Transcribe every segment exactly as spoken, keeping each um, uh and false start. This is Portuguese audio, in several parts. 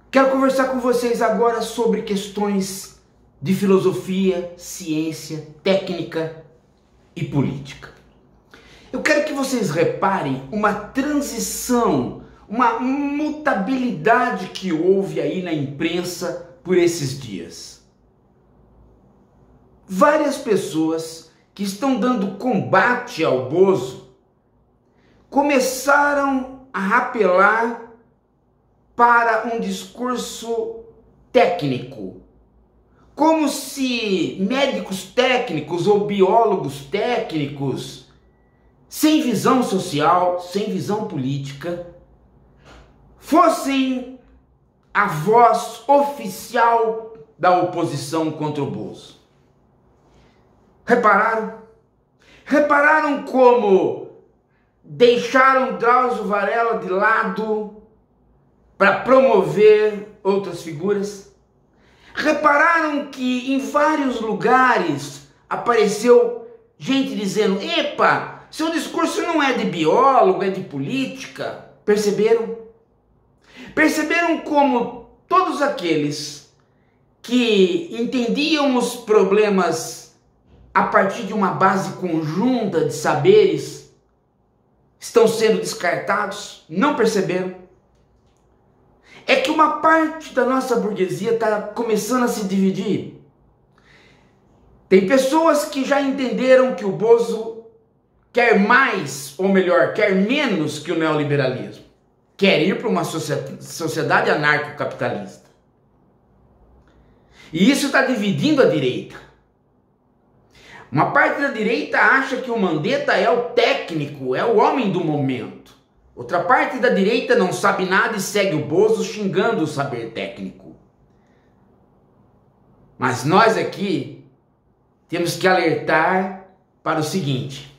Quero conversar com vocês agora sobre questões de filosofia, ciência, técnica e política. Eu quero que vocês reparem uma transição, uma mutabilidade que houve aí na imprensa por esses dias. Várias pessoas que estão dando combate ao Bozo começaram a apelar para um discurso técnico, como se médicos técnicos ou biólogos técnicos, sem visão social, sem visão política, fossem a voz oficial da oposição contra o Bozo. Repararam? Repararam como deixaram Drauzio Varela de lado para promover outras figuras? Repararam que em vários lugares apareceu gente dizendo: epa, seu discurso não é de biólogo, é de política. Perceberam? Perceberam como todos aqueles que entendiam os problemas a partir de uma base conjunta de saberes estão sendo descartados? Não perceberam? É que uma parte da nossa burguesia está começando a se dividir. Tem pessoas que já entenderam que o Bozo quer mais, ou melhor, quer menos que o neoliberalismo. Quer ir para uma sociedade anarcocapitalista. E isso está dividindo a direita. Uma parte da direita acha que o Mandetta é o técnico, é o homem do momento. Outra parte da direita não sabe nada e segue o Bozo xingando o saber técnico. Mas nós aqui temos que alertar para o seguinte: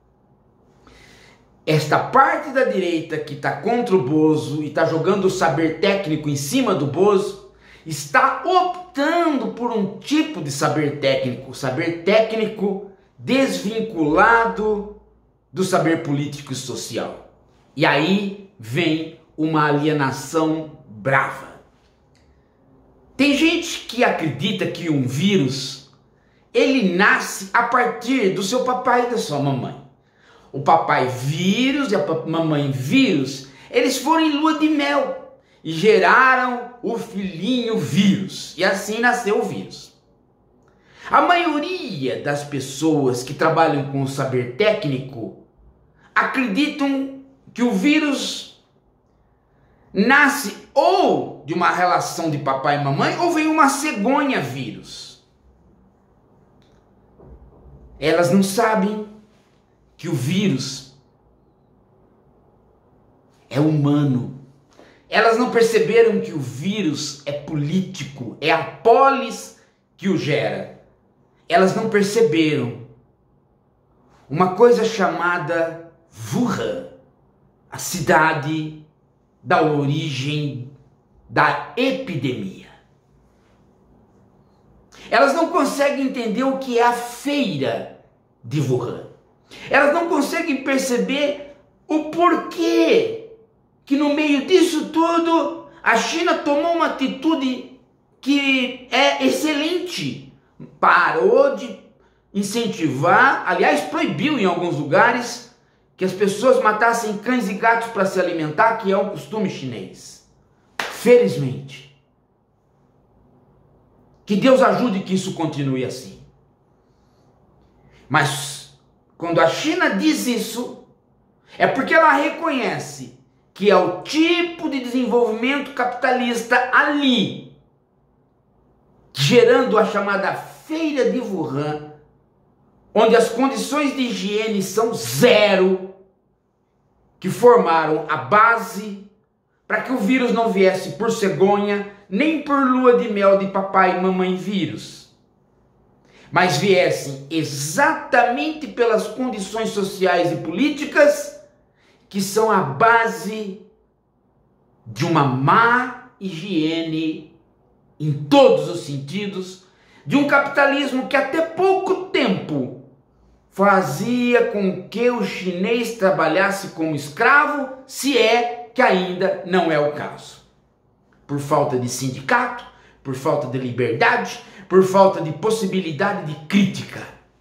esta parte da direita que está contra o Bozo e está jogando o saber técnico em cima do Bozo está optando por um tipo de saber técnico, saber técnico desvinculado do saber político e social. E aí vem uma alienação brava. Tem gente que acredita que um vírus, ele nasce a partir do seu papai e da sua mamãe. O papai vírus e a mamãe vírus, eles foram em lua de mel e geraram o filhinho vírus. E assim nasceu o vírus. A maioria das pessoas que trabalham com o saber técnico acreditam que o vírus nasce ou de uma relação de papai e mamãe, ou vem uma cegonha vírus. Elas não sabem que o vírus é humano. Elas não perceberam que o vírus é político, é a polis que o gera. Elas não perceberam uma coisa chamada Wuhan, a cidade da origem da epidemia. Elas não conseguem entender o que é a feira de Wuhan. Elas não conseguem perceber o porquê que no meio disso tudo a China tomou uma atitude que é excelente. Parou de incentivar, aliás, proibiu em alguns lugares que as pessoas matassem cães e gatos para se alimentar, que é um costume chinês. Felizmente. Que Deus ajude que isso continue assim. Mas quando a China diz isso, é porque ela reconhece que é o tipo de desenvolvimento capitalista ali, gerando a chamada feira de Wuhan, onde as condições de higiene são zero, que formaram a base para que o vírus não viesse por cegonha, nem por lua de mel de papai e mamãe vírus, mas viessem exatamente pelas condições sociais e políticas que são a base de uma má higiene em todos os sentidos, de um capitalismo que até pouco tempo fazia com que o chinês trabalhasse como escravo, se é que ainda não é o caso. Por falta de sindicato, por falta de liberdade, por falta de possibilidade de crítica.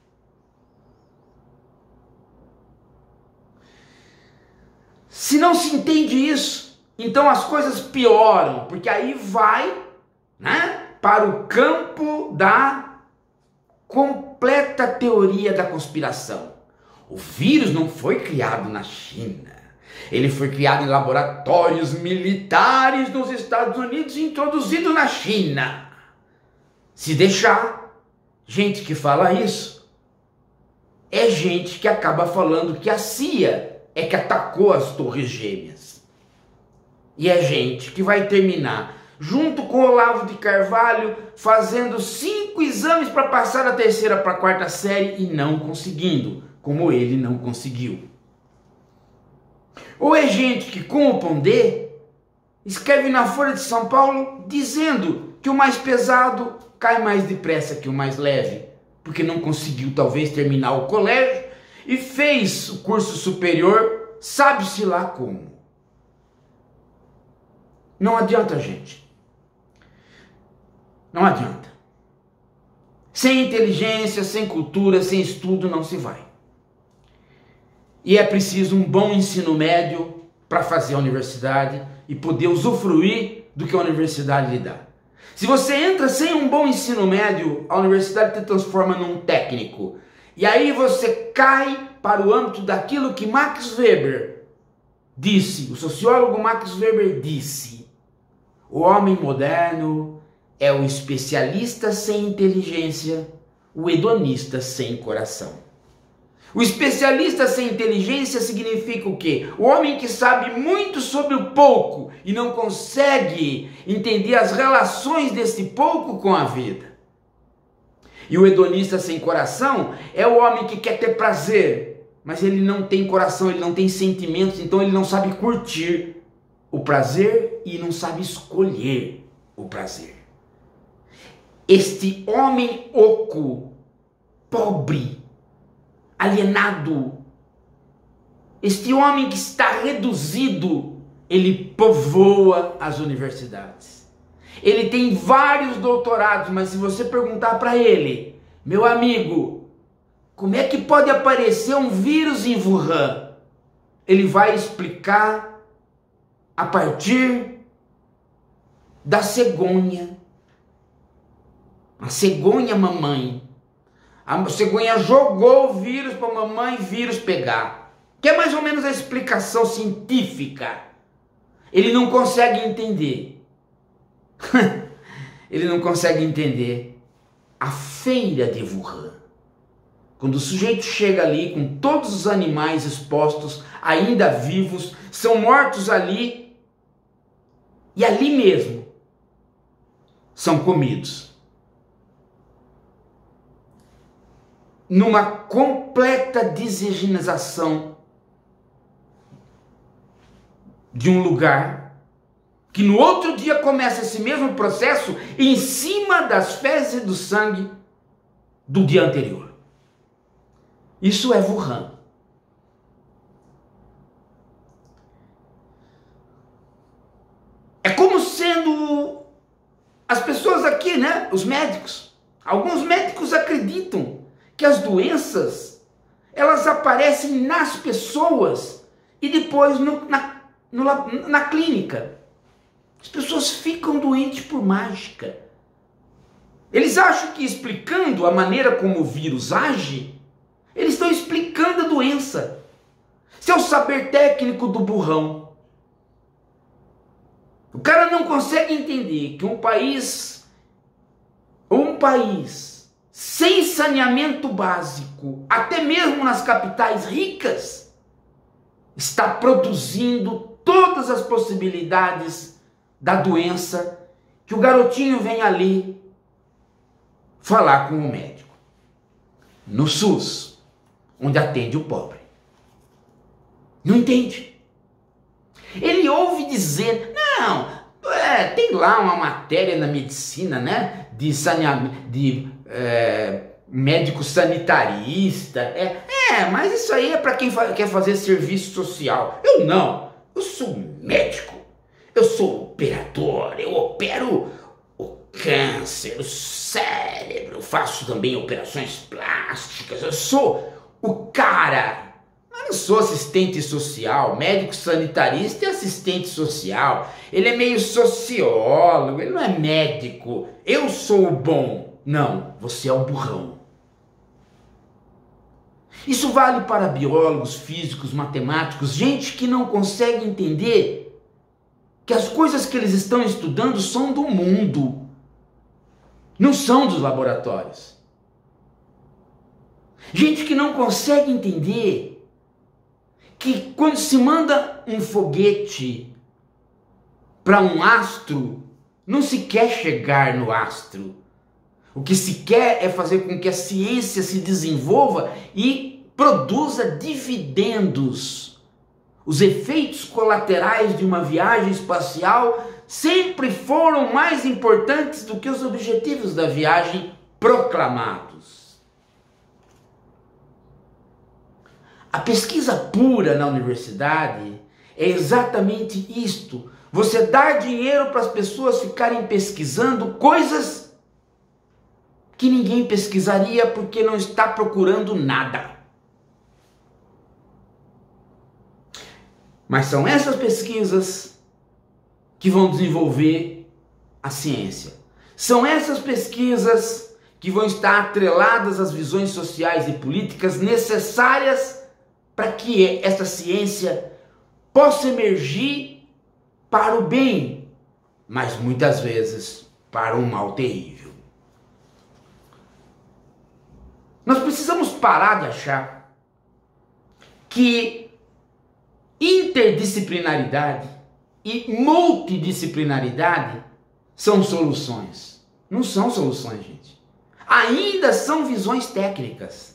Se não se entende isso, então as coisas pioram, porque aí vai, né, para o campo da completa teoria da conspiração. O vírus não foi criado na China. Ele foi criado em laboratórios militares nos Estados Unidos e introduzido na China. Se deixar, gente que fala isso é gente que acaba falando que a C I A é que atacou as Torres Gêmeas. E é gente que vai terminar, junto com o Olavo de Carvalho, fazendo cinco exames para passar da terceira para a quarta série e não conseguindo, como ele não conseguiu. Ou é gente que, com o Pondé, escreve na Folha de São Paulo dizendo que o mais pesado cai mais depressa que o mais leve, porque não conseguiu talvez terminar o colégio e fez o curso superior, sabe-se lá como. Não adianta, gente. Não adianta. Sem inteligência, sem cultura, sem estudo, não se vai. E é preciso um bom ensino médio para fazer a universidade e poder usufruir do que a universidade lhe dá. Se você entra sem um bom ensino médio, a universidade te transforma num técnico. E aí você cai para o âmbito daquilo que Max Weber disse, o sociólogo Max Weber disse: o homem moderno é o especialista sem inteligência, o hedonista sem coração. O especialista sem inteligência significa o quê? O homem que sabe muito sobre o pouco e não consegue entender as relações desse pouco com a vida. E o hedonista sem coração é o homem que quer ter prazer, mas ele não tem coração, ele não tem sentimentos, então ele não sabe curtir o prazer e não sabe escolher o prazer. Este homem oco, pobre, alienado, este homem que está reduzido, ele povoa as universidades. Ele tem vários doutorados, mas se você perguntar para ele, meu amigo, como é que pode aparecer um vírus em Wuhan? Ele vai explicar a partir da cegonha. A cegonha mamãe. A cegonha jogou o vírus para a mamãe vírus pegar. Que é mais ou menos a explicação científica. Ele não consegue entender. Ele não consegue entender a feira de Wuhan. Quando o sujeito chega ali com todos os animais expostos, ainda vivos, são mortos ali, e ali mesmo são comidos. Numa completa desigienização de um lugar, que no outro dia começa esse mesmo processo em cima das fezes e do sangue do dia anterior. Isso é Wuhan. É como sendo as pessoas aqui, né? Os médicos. Alguns médicos acreditam que as doenças, elas aparecem nas pessoas e depois no, na, no, na clínica. As pessoas ficam doentes por mágica. Eles acham que explicando a maneira como o vírus age, eles estão explicando a doença. Esse é o saber técnico do burrão. O cara não consegue entender que um país, ou um país sem saneamento básico, até mesmo nas capitais ricas, está produzindo todas as possibilidades da doença, que o garotinho vem ali falar com o médico. No SUS, onde atende o pobre. Não entende. Ele ouve dizer, não, é, tem lá uma matéria na medicina, né, de saneamento, de é, médico sanitarista, é, é, mas isso aí é para quem fa quer fazer serviço social. Eu não, eu sou médico, eu sou operador, eu opero o câncer, o cérebro, faço também operações plásticas, eu sou o cara. Eu não sou assistente social, médico sanitarista e assistente social. Ele é meio sociólogo, ele não é médico. Eu sou o bom. Não, você é o burrão. Isso vale para biólogos, físicos, matemáticos, gente que não consegue entender que as coisas que eles estão estudando são do mundo, não são dos laboratórios. Gente que não consegue entender que quando se manda um foguete para um astro, não se quer chegar no astro. O que se quer é fazer com que a ciência se desenvolva e produza dividendos. Os efeitos colaterais de uma viagem espacial sempre foram mais importantes do que os objetivos da viagem proclamados. A pesquisa pura na universidade é exatamente isto. Você dar dinheiro para as pessoas ficarem pesquisando coisas que ninguém pesquisaria porque não está procurando nada. Mas são essas pesquisas que vão desenvolver a ciência. São essas pesquisas que vão estar atreladas às visões sociais e políticas necessárias para que essa ciência possa emergir para o bem, mas muitas vezes para um mal terrível. Nós precisamos parar de achar que interdisciplinaridade e multidisciplinaridade são soluções. Não são soluções, gente. Ainda são visões técnicas.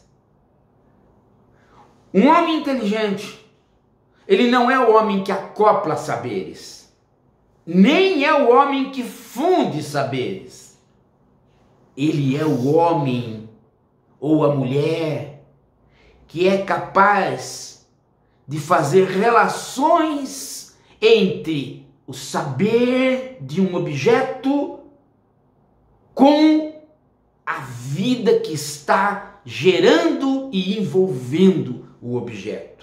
Um homem inteligente, ele não é o homem que acopla saberes, nem é o homem que funde saberes. Ele é o homem ou a mulher que é capaz de fazer relações entre o saber de um objeto com a vida que está gerando e envolvendo o objeto.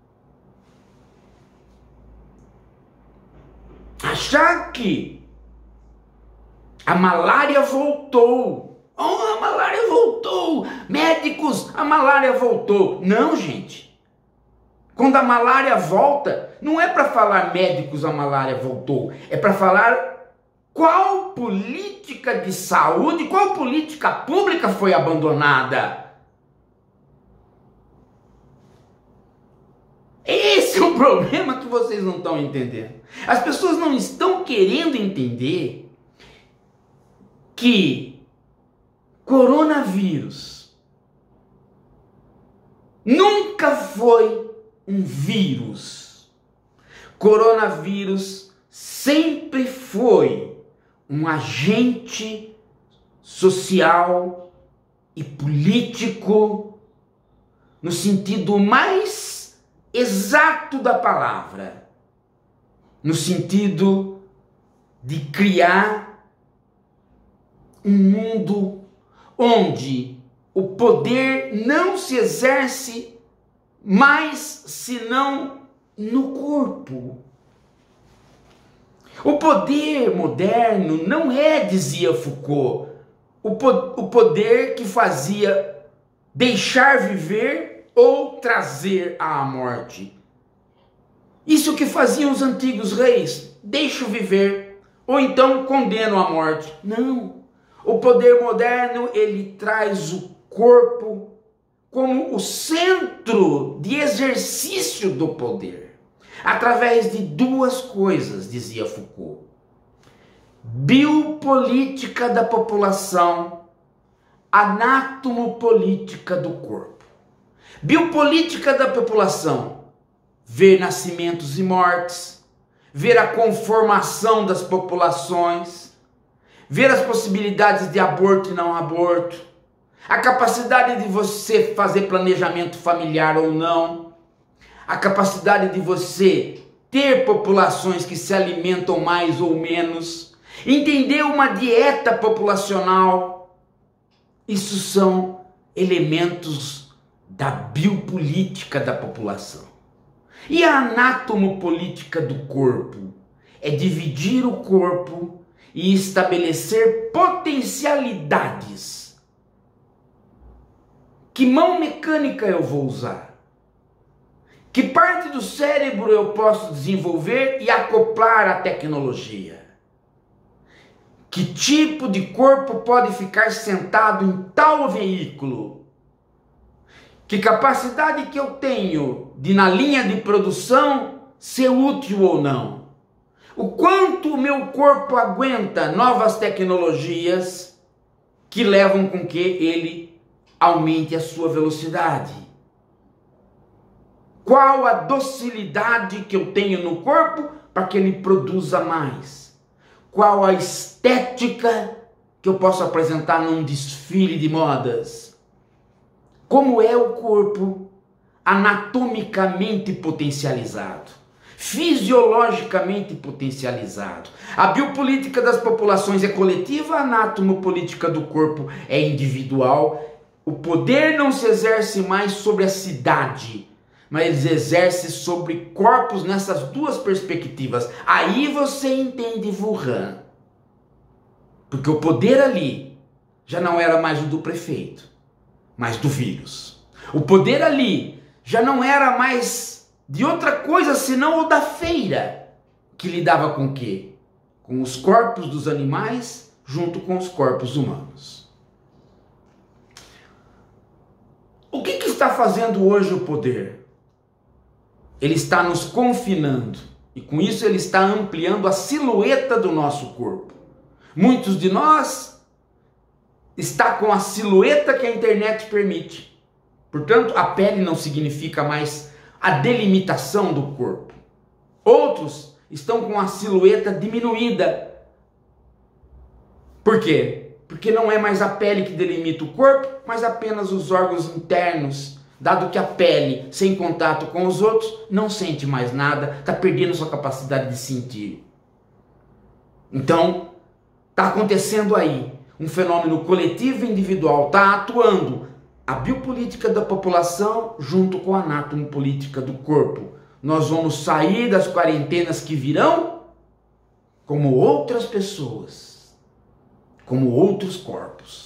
Achar que a malária voltou. Oh, a malária voltou. Médicos, a malária voltou. Não, gente. Quando a malária volta, não é para falar médicos, a malária voltou. É para falar qual política de saúde, qual política pública foi abandonada. Esse é o problema que vocês não estão entendendo. As pessoas não estão querendo entender que coronavírus nunca foi um vírus. Coronavírus sempre foi um agente social e político no sentido mais exato da palavra, no sentido de criar um mundo onde o poder não se exerce mais senão no corpo. O poder moderno não é, dizia Foucault, o, po o poder que fazia deixar viver ou trazer à morte. Isso que faziam os antigos reis, deixo viver, ou então condeno à morte. Não, o poder moderno, ele traz o corpo como o centro de exercício do poder, através de duas coisas, dizia Foucault: biopolítica da população, anatomopolítica do corpo. Biopolítica da população, ver nascimentos e mortes, ver a conformação das populações, ver as possibilidades de aborto e não aborto, a capacidade de você fazer planejamento familiar ou não, a capacidade de você ter populações que se alimentam mais ou menos. entender uma dieta populacional. Isso são elementos da biopolítica da população. E a anatomopolítica do corpo é dividir o corpo e estabelecer potencialidades. Que mão mecânica eu vou usar? Que parte do cérebro eu posso desenvolver e acoplar à tecnologia? Que tipo de corpo pode ficar sentado em tal veículo? Que capacidade que eu tenho de, na linha de produção, ser útil ou não? O quanto o meu corpo aguenta novas tecnologias que levam com que ele aumente a sua velocidade? Qual a docilidade que eu tenho no corpo para que ele produza mais? Qual a estética que eu posso apresentar num desfile de modas? Como é o corpo anatomicamente potencializado, fisiologicamente potencializado? A biopolítica das populações é coletiva, a anatomopolítica do corpo é individual. O poder não se exerce mais sobre a cidade, mas exerce sobre corpos nessas duas perspectivas. Aí você entende Wuhan. Porque o poder ali já não era mais o do prefeito, mas do vírus. O poder ali já não era mais de outra coisa senão o da feira, que lidava com o quê? Com os corpos dos animais junto com os corpos humanos. O que, que está fazendo hoje o poder? Ele está nos confinando e com isso ele está ampliando a silhueta do nosso corpo. Muitos de nós está com a silhueta que a internet permite. Portanto, a pele não significa mais a delimitação do corpo. Outros estão com a silhueta diminuída. Por quê? Porque não é mais a pele que delimita o corpo, mas apenas os órgãos internos. Dado que a pele, sem contato com os outros, não sente mais nada, está perdendo sua capacidade de sentir. Então, está acontecendo aí um fenômeno coletivo e individual, está atuando a biopolítica da população junto com a anatomopolítica do corpo. Nós vamos sair das quarentenas que virão como outras pessoas, como outros corpos.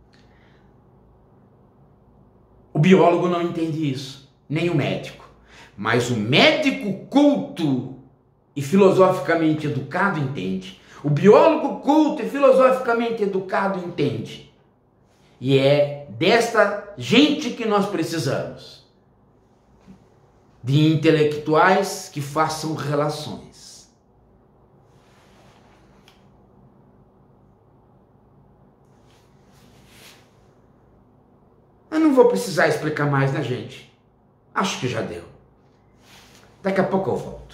O biólogo não entende isso, nem o médico. Mas o médico culto e filosoficamente educado entende. O biólogo culto e filosoficamente educado entende. E é desta gente que nós precisamos. De intelectuais que façam relações. Eu não vou precisar explicar mais, né, gente? Acho que já deu. Daqui a pouco eu volto.